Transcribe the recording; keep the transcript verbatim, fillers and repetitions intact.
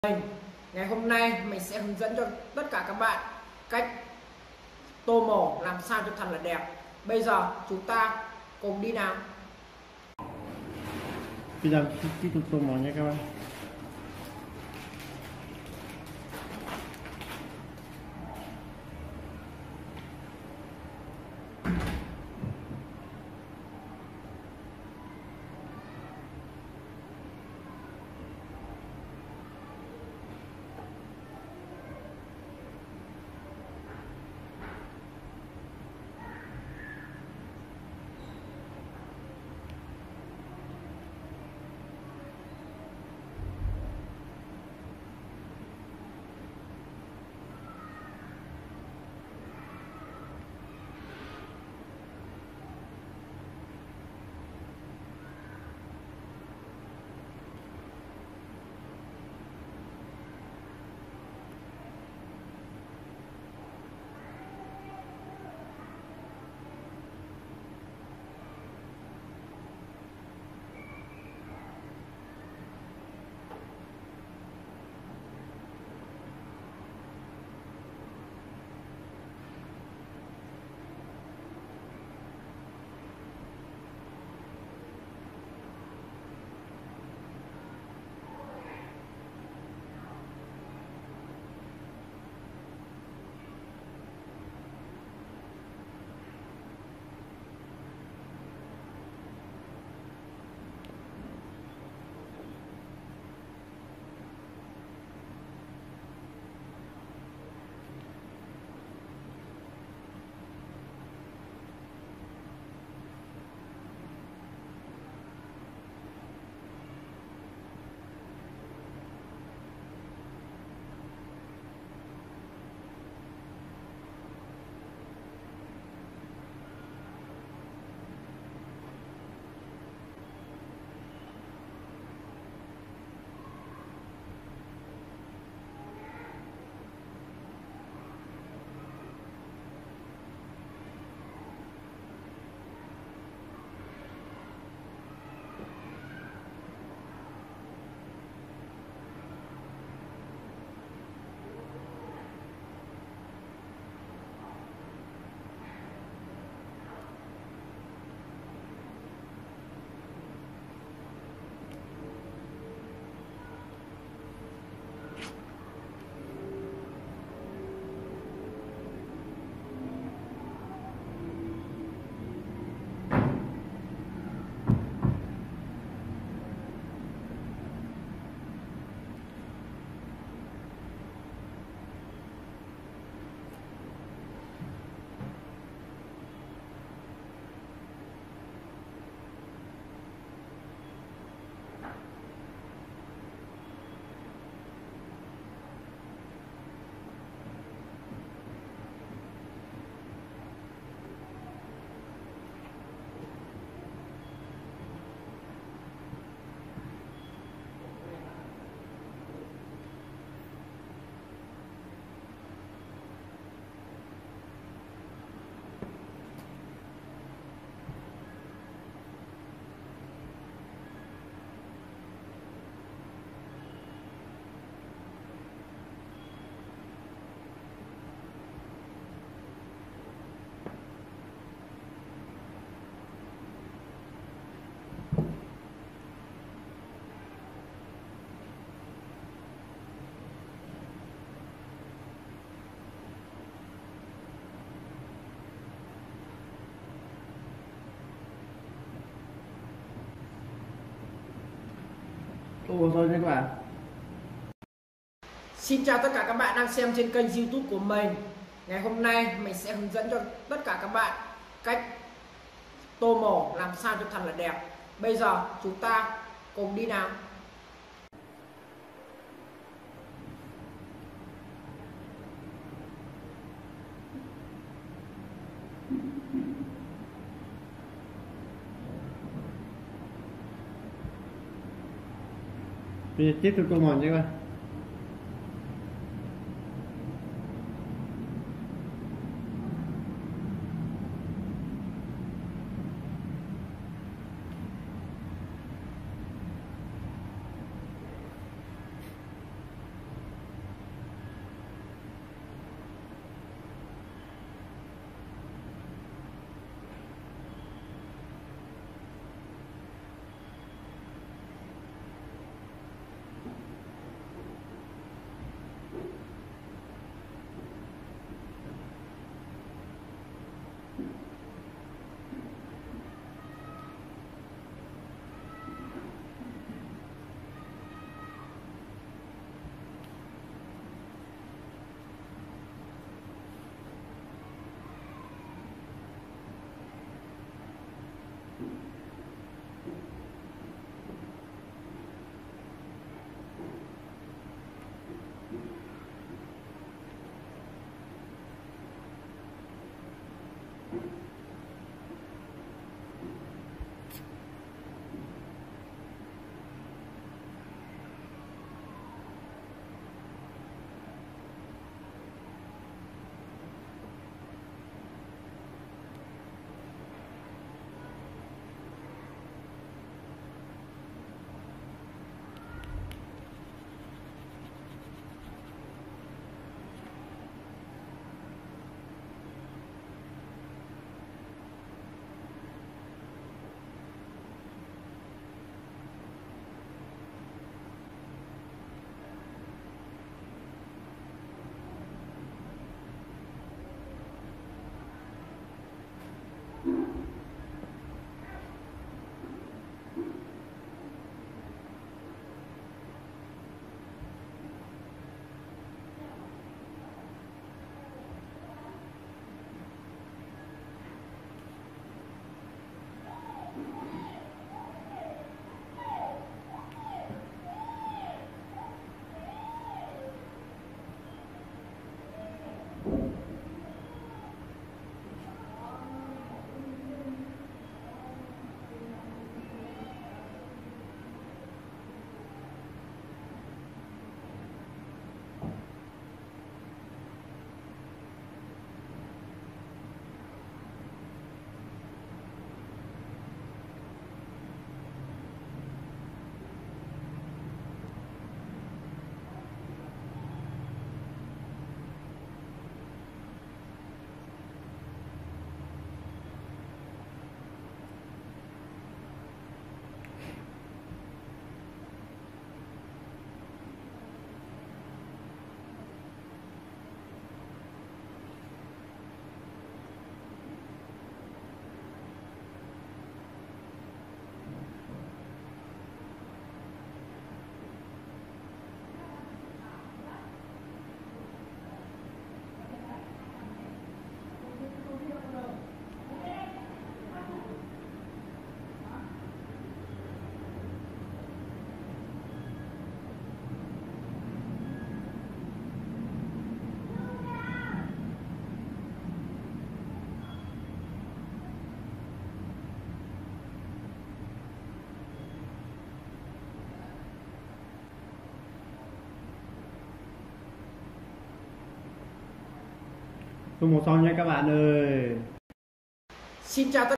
Mình ngày hôm nay mình sẽ hướng dẫn cho tất cả các bạn cách tô màu làm sao cho thật là đẹp. Bây giờ chúng ta cùng đi nào. Bây giờ kỹ thuật tô màu nha các bạn. Tô rồi nha các bạn. Xin chào tất cả các bạn đang xem trên kênh YouTube của mình. Ngày hôm nay mình sẽ hướng dẫn cho tất cả các bạn cách tô màu làm sao cho thật là đẹp. Bây giờ chúng ta cùng đi nào. Bây giờ tiếp tục tô màu nha các bạn. tô màu son nha các bạn ơi. Xin chào tất